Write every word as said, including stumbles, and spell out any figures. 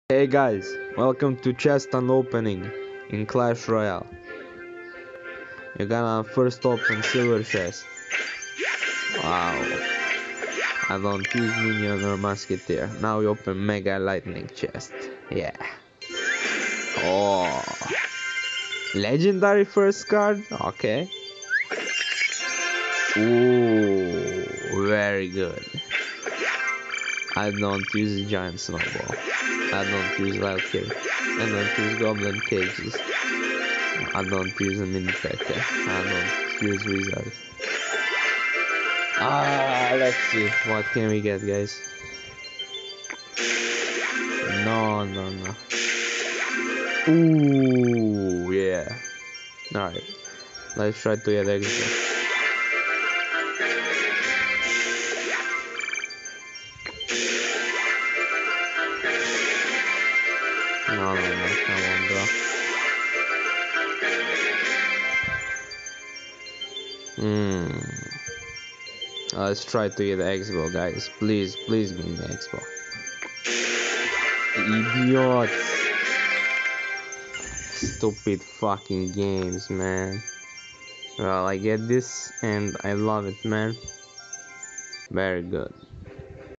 Hey guys, welcome to chest unopening in Clash Royale. You're gonna first open silver chest. Wow, I don't use minion or musketeer. Now we open mega lightning chest. Yeah. Oh, legendary first card. Okay. Ooh, very good. I don't use giant snowball. I don't use Valkyrie. I don't use goblin cages. I don't use a mini pecker. I don't use wizard. Ah, let's see what can we get, guys. No, no, no. Ooh, yeah. All right, let's try to get extra. No, no, no, come on, bro. Hmm. Let's try to get Expo, guys. Please, please give me Expo. Idiots. Stupid fucking games, man. Well, I get this and I love it, man. Very good.